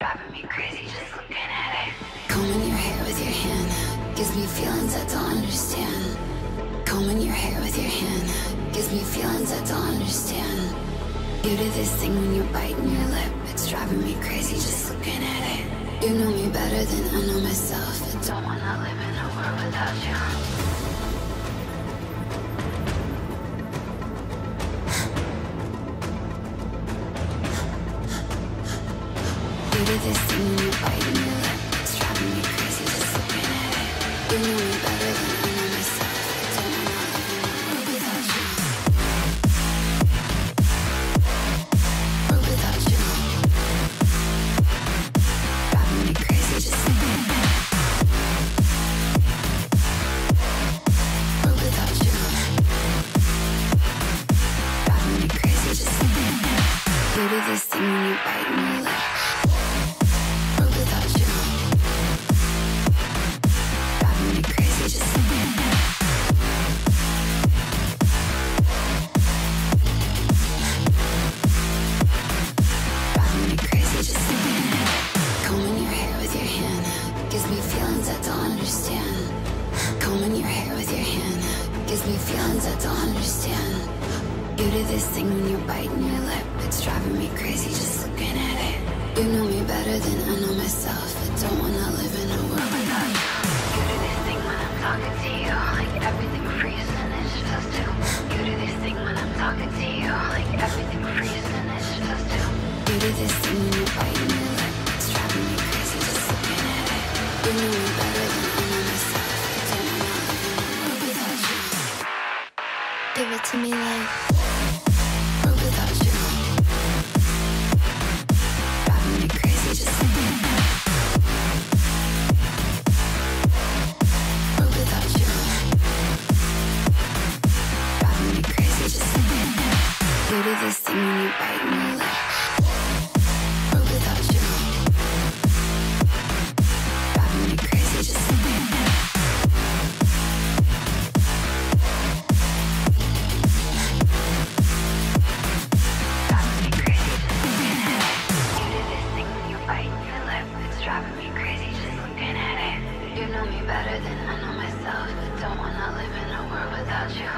driving me crazy just looking at it. Combing your hair with your hand gives me feelings I don't understand. Combing your hair with your hand gives me feelings I don't understand. You do this thing when you're biting your lip, it's driving me crazy just looking at it. You know me better than I know myself. I don't wanna live in a world without you. You do this thing when you're biting your lip, it's driving me crazy just looking at it. You know me better than I know myself. I don't wanna live in a world without you. World without you. Driving me crazy just looking at it. World without you. Driving me crazy just looking at it. You do this thing when you're biting your lip. Give it to me like world without you. Driving me crazy just looking at it. World without you. Driving me crazy just looking at it. You do this thing when you're biting your lip. World without you. Driving me crazy just looking at it. Better than I know myself. I don't wanna live in a world without you.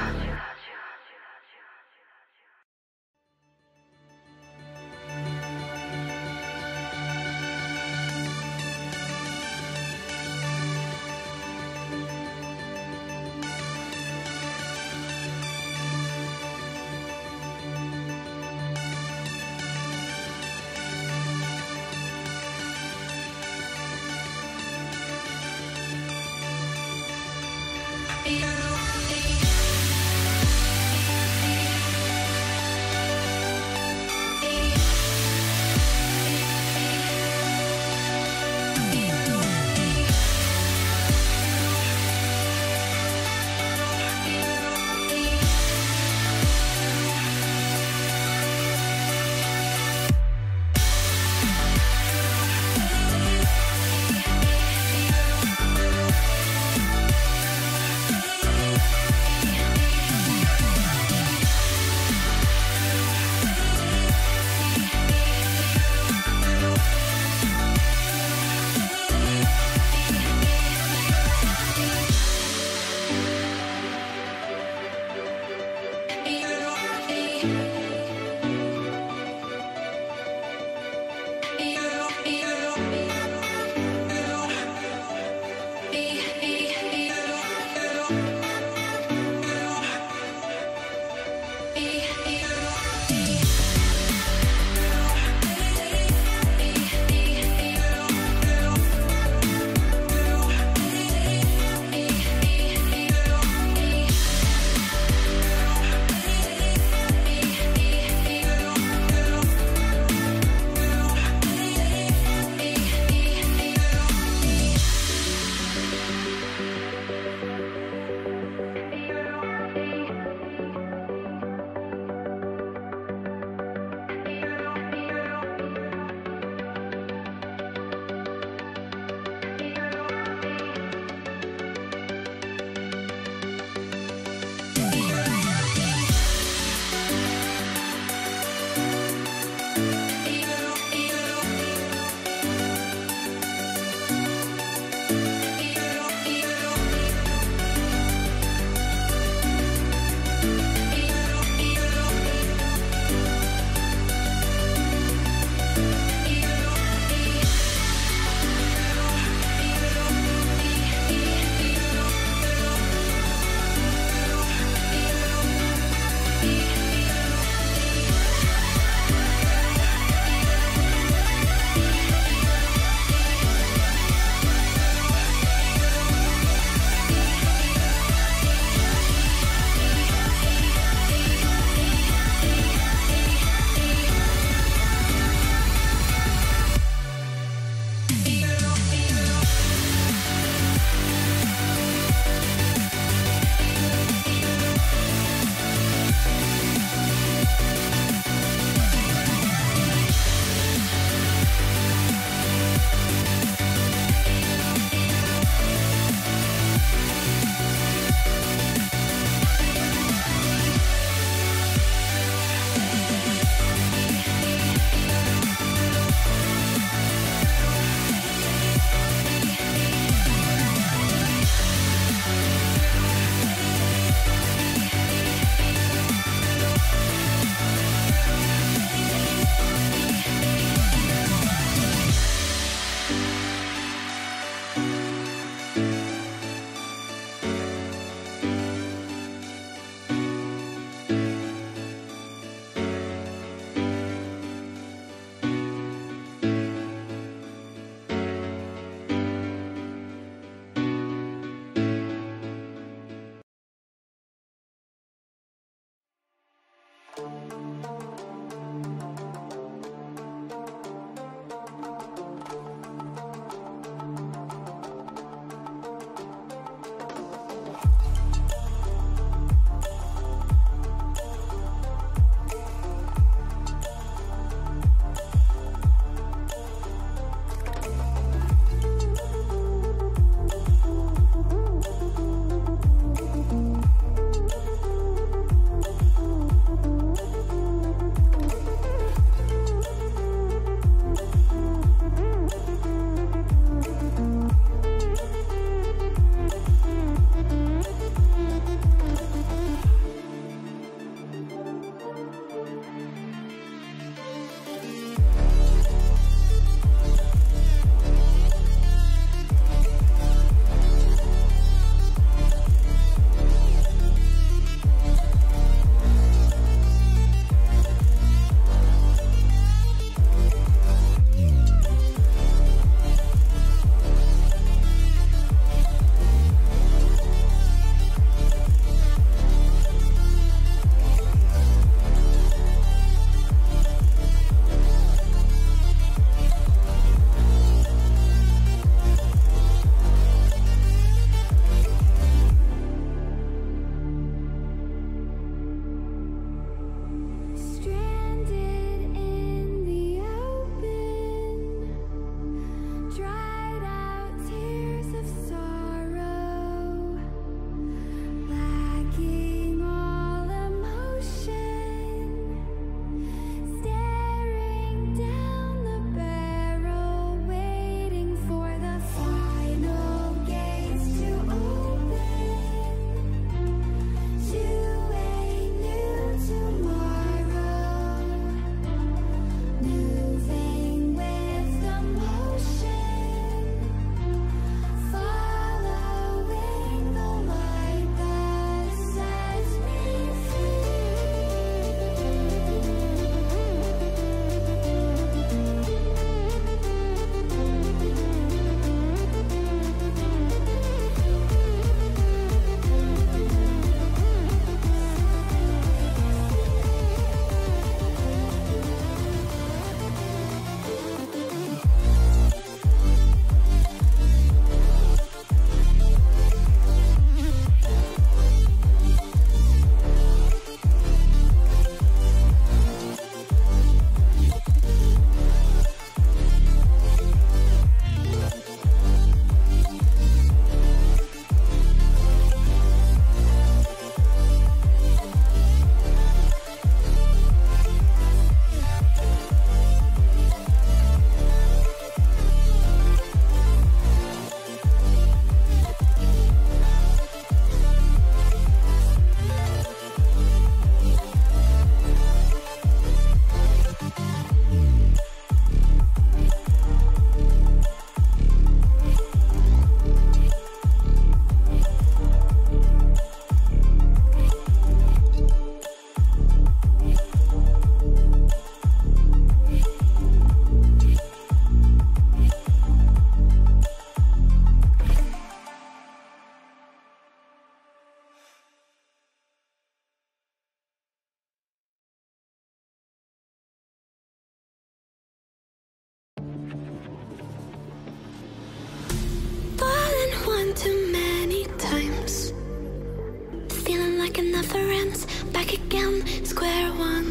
like it never ends. Back again, square one.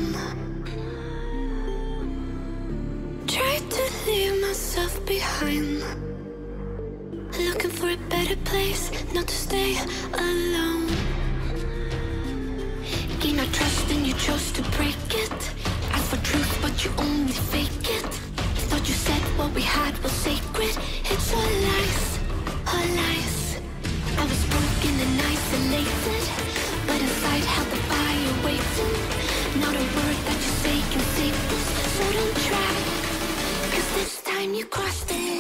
Tried to leave myself behind, looking for a better place, not to stay alone. Gain our trust and you chose to break it. Ask for truth but you only fake it. Thought you said what we had was sacred. It's all lies, all lies. I was broken and isolated, but inside held the fire waiting. Not a word that you say can save us, so don't try, 'cause this time you crossed it.